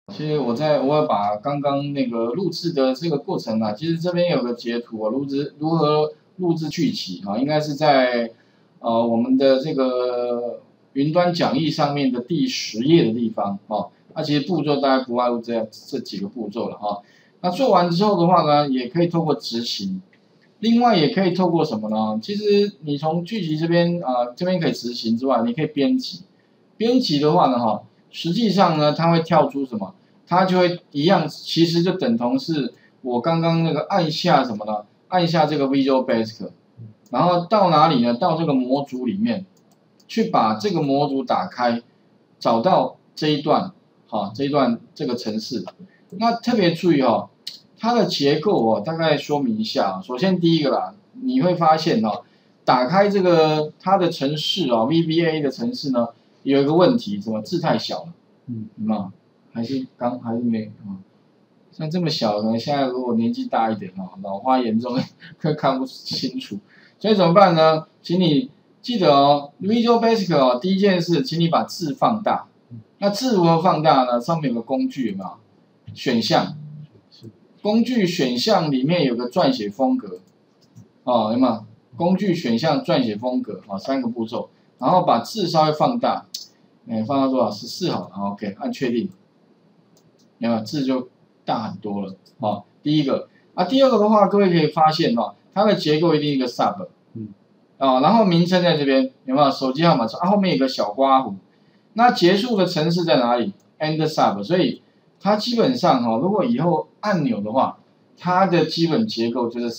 其实我有把刚刚那个录制的这个过程啊，其实这边有个截图啊，如何录制剧集啊，应该是在我们的这个云端讲义上面的第10页的地方啊。那其实步骤大概不外乎这几个步骤了哈。那做完之后的话呢，也可以透过执行，另外也可以透过什么呢？其实你从剧集这边这边可以执行之外，你可以编辑。编辑的话呢实际上呢它会跳出什么？它就会一样，其实就等同是我刚刚那个按下什么呢？按下这个 Visual Basic， 然后到哪里呢？到这个模组里面，去把这个模组打开，找到这一段，这一段这个程式。那特别注意它的结构大概说明一下。首先第一个啦，你会发现打开这个它的程式VBA 的程式呢，有一个问题，什么字太小了，有没有？还是没像这么小，可能现在如果年纪大一点老花严重会看不清楚，所以怎么办呢？请你记得Visual Basic 第一件事，请你把字放大。那字如何放大呢？上面有个工具，有没有？选项，工具选项里面有个撰写风格，有没有？工具选项撰写风格3个步骤，然后把字稍微放大，放到多少？14好了 ，OK， 按确定。有没有字就大很多了？第一个第二个的话，各位可以发现它的结构一定一个 sub， 然后名称在这边有没有？手机号码后面有个小刮胡，那结束的程式在哪里 ？end sub， 所以它基本上如果以后按钮的话，它的基本结构就是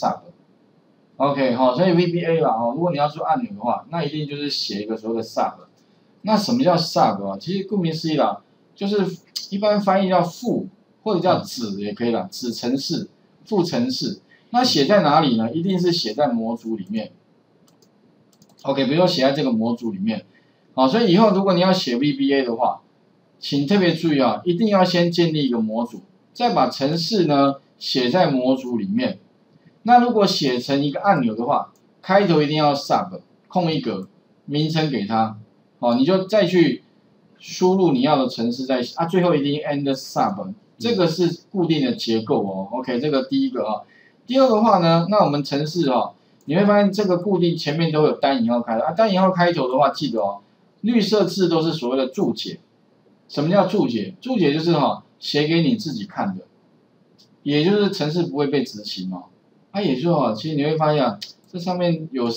sub。OK 所以 VBA 啦如果你要做按钮的话，那一定就是写一个所谓的 sub。那什么叫 sub 其实顾名思义啦，就是一般翻译叫副或者叫子也可以啦，子程式、副程式。那写在哪里呢？一定是写在模组里面。OK， 比如说写在这个模组里面。所以以后如果你要写 VBA 的话，请特别注意一定要先建立一个模组，再把程式呢写在模组里面。那如果写成一个按钮的话，开头一定要 sub 空一格，名称给它，你就再去输入你要的程式最后一定 end sub， 这个是固定的结构OK， 这个第一个第二个话呢，那我们程式你会发现这个固定前面都有单引号开头单引号开头的话，记得绿色字都是所谓的注解。什么叫注解？注解就是写给你自己看的，也就是程式不会被执行也就是说其实你会发现这上面有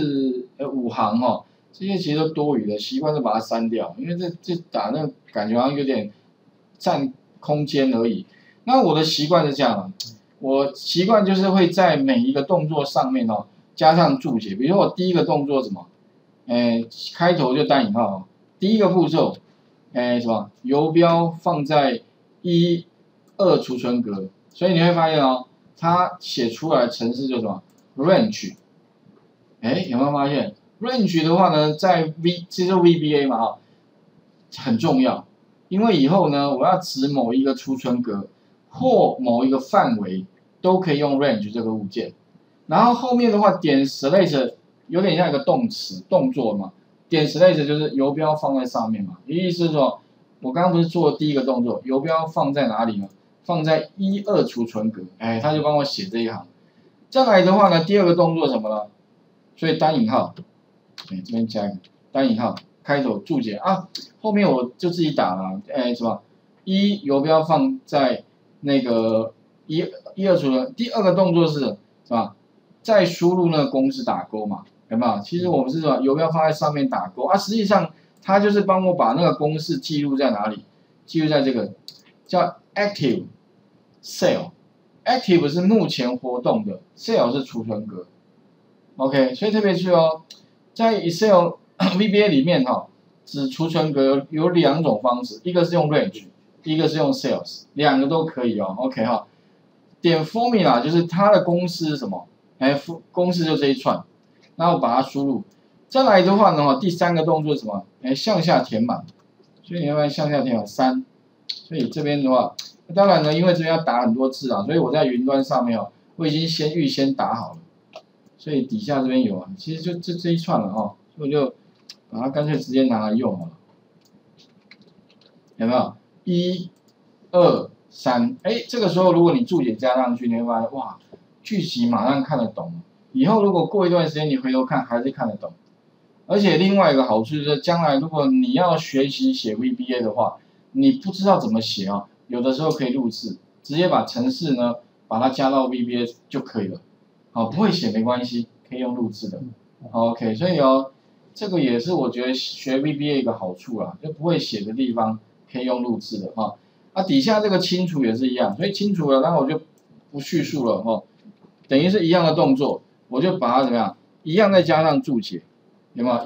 5行这些其实都多余的，习惯就把它删掉，因为这打那感觉好像有点占空间而已。那我的习惯是这样我习惯就是会在每一个动作上面加上注解，比如说我第一个动作什么，开头就单引号第一个步骤，什么游标放在1、2储存格，所以你会发现它写出来程式就什么 range， 有没有发现 range 的话呢，在这就是 VBA 嘛很重要，因为以后呢我要指某一个储存格或某一个范围都可以用 range 这个物件，然后后面的话点 select 有点像一个动词动作嘛，点 select 就是游标放在上面嘛，意思是说我刚刚不是做第一个动作，游标放在哪里呢？放在1、2储存格，他就帮我写这一行。再来的话呢，第二个动作什么呢？所以单引号，这边加一个单引号，开头注解后面我就自己打了，什么1游标放在那个1、2储存，第二个动作是什么？再输入那个公式打勾嘛，有没有？其实我们是什么？游标放在上面打勾实际上它就是帮我把那个公式记录在哪里？记录在这个叫 active cell。active 是目前活动的 ，cell 是储存格。OK， 所以特别注意在 Excel VBA 里面指储存格有2种方式，一个是用 range， 一个是用 cells， 2个都可以OK 点 formula 就是它的公式是什么？公式就这一串，然后把它输入。再来的话呢第3个动作是什么？向下填满，所以你要不要向下填满3？所以这边的话，当然呢，因为这边要打很多字所以我在云端上面我已经预先打好了，所以底下这边有其实就这一串了所以我就把它干脆直接拿来用好了，有没有？1、 2、3，哎，这个时候如果你注解加上去，你会发现哇，句集马上看得懂。以后如果过一段时间你回头看，还是看得懂。而且另外一个好处就是，将来如果你要学习写 VBA 的话，你不知道怎么写啊，有的时候可以录制，直接把程式呢把它加到 VBA 就可以了。好，不会写没关系，可以用录制的。OK， 所以哦，这个也是我觉得学 VBA 一个好处啦，就不会写的地方可以用录制的哈。啊，底下这个清除也是一样，所以清除了，那我就不叙述了哈，等于是一样的动作，我就把它怎么样，一样再加上注解。有没有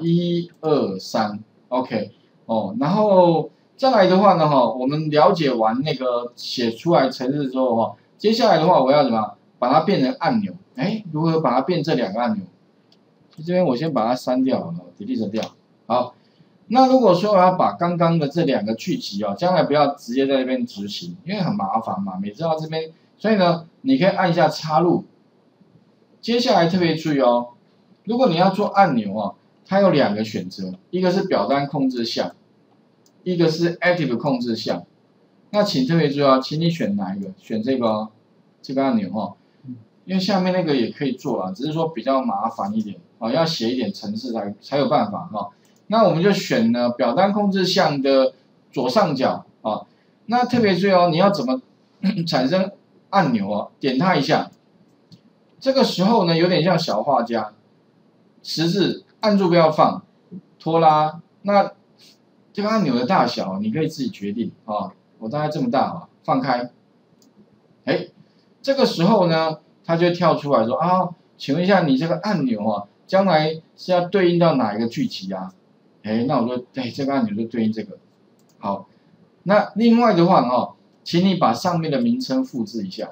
1、2、3 ？OK， 哦，然后再来的话呢，我们了解完那个写出来程式之后，接下来的话我要怎么把它变成按钮？哎，如何把它变这2个按钮？这边我先把它删掉了 ，delete 掉。好，那如果说我要把刚刚的这2个去集将来不要直接在这边执行，因为很麻烦嘛，每次到这边，所以呢，你可以按一下插入。接下来特别注意哦，如果你要做按钮它有2个选择，一个是表单控制项，一个是 Active 控制项。那请特别注意请你选哪一个？选这个这个按钮因为下面那个也可以做啦，只是说比较麻烦一点要写一点程式才有办法那我们就选呢表单控制项的左上角那特别注意你要怎么产生按钮点它一下，这个时候呢有点像小画家。十字按住不要放，拖拉，那这个按钮的大小你可以自己决定我大概这么大放开，哎，这个时候呢，它就跳出来说请问一下你这个按钮将来是要对应到哪一个句集啊？哎，那我说这个按钮就对应这个，好，那另外的话请你把上面的名称复制一下，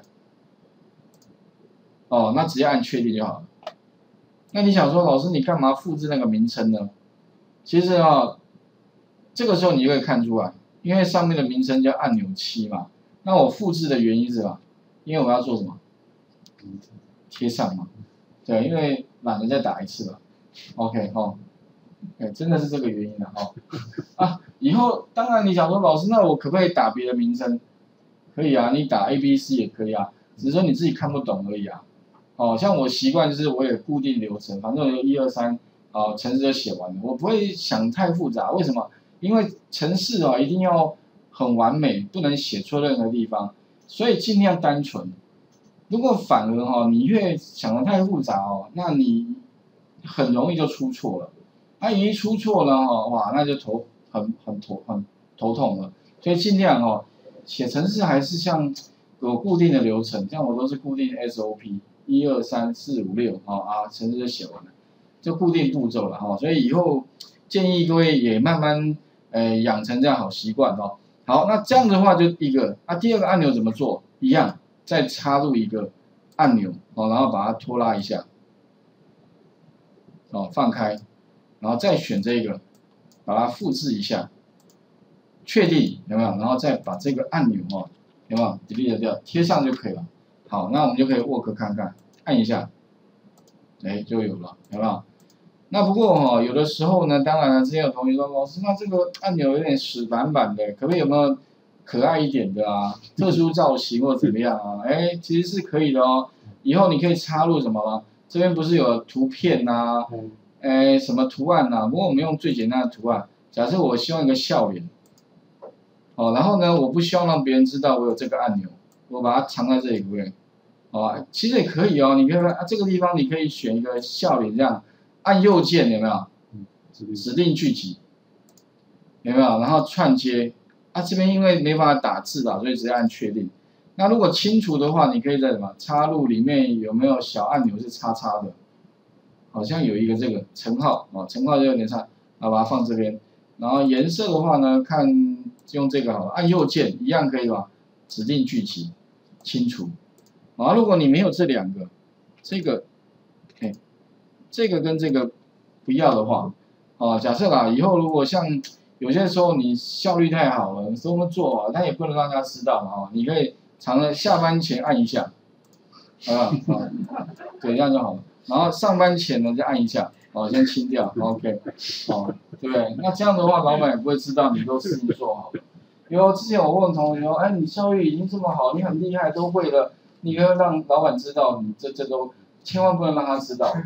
那直接按确定就好了。那你想说，老师你干嘛复制那个名称呢？其实这个时候你就会看出来，因为上面的名称叫按钮7嘛。那我复制的原因是吧？因为我要做什么？贴上嘛。对，因为懒得再打一次了。OK 真的是这个原因以后当然你想说，老师那我可不可以打别的名称？可以啊，你打 ABC 也可以啊，只是说你自己看不懂而已啊。像我习惯就是我有固定流程，反正我1、2、3程式就写完了，我不会想太复杂。为什么？因为程式一定要很完美，不能写错任何地方，所以尽量单纯。如果反而你越想得太复杂那你很容易就出错了。你一出错了哇，那就很头痛了。所以尽量写程式还是像有固定的流程，像我都是固定 SOP。1、2、3、4、5、6程式就写完了，就固定步骤了所以以后建议各位也慢慢养成这样好习惯好，那这样的话就一个第2个按钮怎么做？一样，再插入一个按钮然后把它拖拉一下放开，然后再选这个，把它复制一下，确定有没有？然后再把这个按钮有没有 delete 掉，贴上就可以了。好，那我们就可以 work 看看，按一下，就有了，有没有？那不过有的时候呢，当然了，之前有同学说，老师，那这个按钮有点死板板的，可不可以有没有可爱一点的特殊造型或怎么样其实是可以的以后你可以插入什么吗？这边不是有图片什么图案不过我们用最简单的图案，假设我希望一个笑脸，然后呢，我不希望让别人知道我有这个按钮。我把它藏在这里，不对，其实也可以你可以看这个地方，你可以选一个笑脸，这样按右键有没有？指定句集，有没有？然后串接这边因为没办法打字所以直接按确定。那如果清除的话，你可以在什么插入里面有没有小按钮是叉叉的？好像有一个这个乘号乘号就有点差，把它放这边。然后颜色的话呢，看用这个好了，按右键一样可以吧？指定句集。清除，如果你没有这2个，这个跟这个不要的话，假设以后如果像有些时候你效率太好了，这么做但也不能让大家知道嘛你可以常常下班前按一下，对，这样就好了。然后上班前呢再按一下，先清掉 ，OK，对不对？那这样的话，老板也不会知道你都事情做好了。 有之前我问同学说，哎，你效率已经这么好，你很厉害，都会了，你要让老板知道，你这都千万不能让他知道。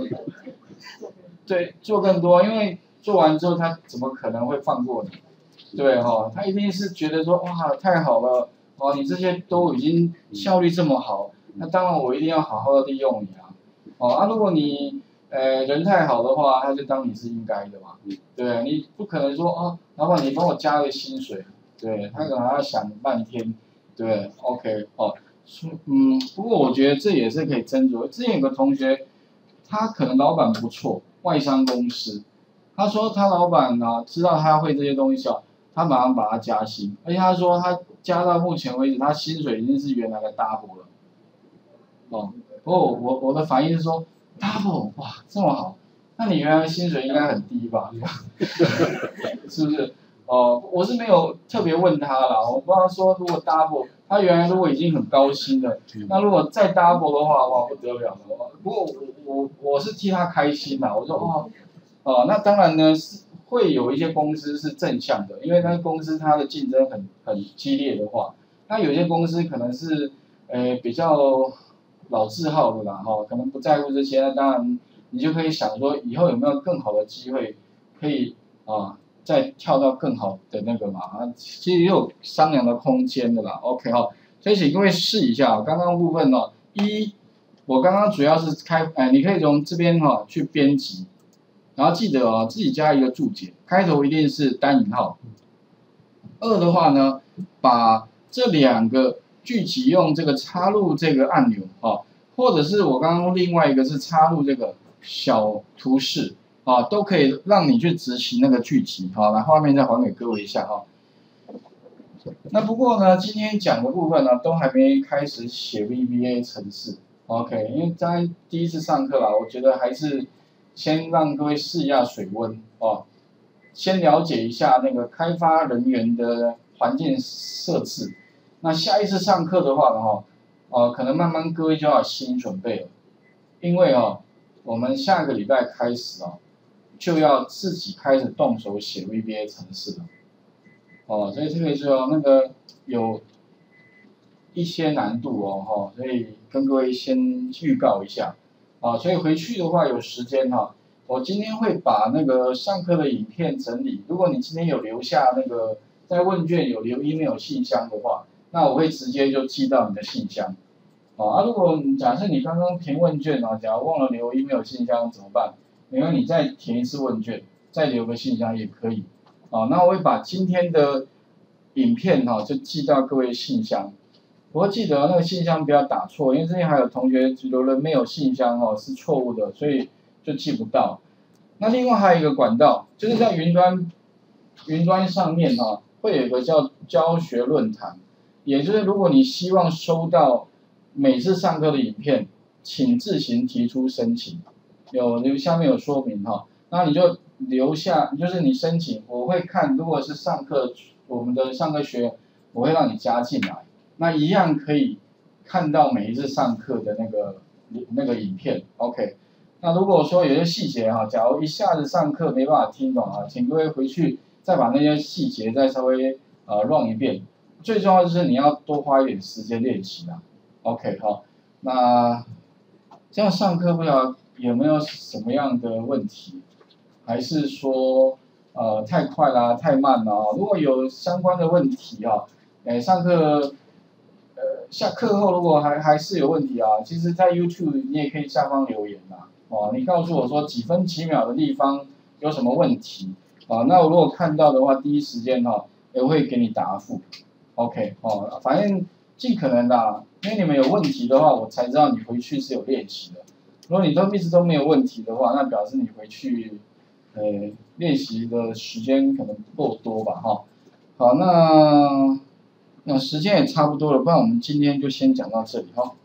对，做更多，因为做完之后他怎么可能会放过你？对哈，他一定是觉得说哇太好了，哦你这些都已经效率这么好，那当然我一定要好好的利用你啊。如果你人太好的话，他就当你是应该的嘛。对，你不可能说老板你帮我加个薪水，对他可能还要想半天，对，OK 不过我觉得这也是可以斟酌。之前有个同学，他可能老板不错，外商公司，他说他老板知道他会这些东西他马上把他加薪，而且他说他加到目前为止，他薪水已经是原来的 double 了。不过我的反应是说 double 哇这么好，那你原来的薪水应该很低吧？是不是？我是没有特别问他啦，我不知道说如果 double， 他原来如果已经很高薪了，那如果再 double 的话，哇不得了了。不过我是替他开心啦，我说那当然呢是会有一些公司是正向的，因为那公司它的竞争很激烈的话，那有些公司可能是比较老字号的啦可能不在乎这些，那当然你就可以想说以后有没有更好的机会可以再跳到更好的那个嘛其实也有商量的空间的啦 ，OK 所以请各位试一下刚刚部分我刚刚主要是你可以从这边去编辑。然后记得自己加一个注解，开头一定是单引号。2的话呢，把这2个具体用这个插入这个按钮或者是我刚刚另外一个是插入这个小图示都可以让你去执行那个具体来画面再还给各位一下那不过呢，今天讲的部分呢，都还没开始写 VBA 程式 ，OK， 因为在第一次上课啦，我觉得还是。先让各位试一下水温先了解一下那个开发人员的环境设置。那下一次上课的话呢可能慢慢各位就要有心理准备了，因为我们下个礼拜开始就要自己开始动手写 VBA 程式了所以这个就那个有一些难度所以跟各位先预告一下。所以回去的话有时间我今天会把那个上课的影片整理。如果你今天有留下那个在问卷有留 email 信箱的话，那我会直接就寄到你的信箱。如果假设你刚刚填问卷假如忘了留 email 信箱怎么办？没关系，你再填一次问卷，再留个信箱也可以。那我会把今天的影片就寄到各位信箱。不过记得那个信箱不要打错，因为之前还有同学留了没有信箱是错误的，所以就寄不到。那另外还有一个管道，就是在云端上面会有一个叫教学论坛，也就是如果你希望收到每次上课的影片，请自行提出申请，下面有说明那你就留下，就是你申请，我会看，如果是我们的上课学员，我会让你加进来。那一样可以看到每一次上课的那个影片 ，OK。那如果说有些细节假如一下子上课没办法听懂请各位回去再把那些细节再稍微run 一遍。最重要就是你要多花一点时间练习，OK 那这样上课不知道有没有什么样的问题，还是说太快啦、太慢啦如果有相关的问题上课。下课后如果还是有问题其实在 YouTube 你也可以下方留言你告诉我说几分几秒的地方有什么问题那我如果看到的话，第一时间也会给你答复 ，OK 反正尽可能的因为你们有问题的话，我才知道你回去是有练习的。如果你一直都没有问题的话，那表示你回去练习的时间可能不够多吧好，那时间也差不多了，不然我们今天就先讲到这里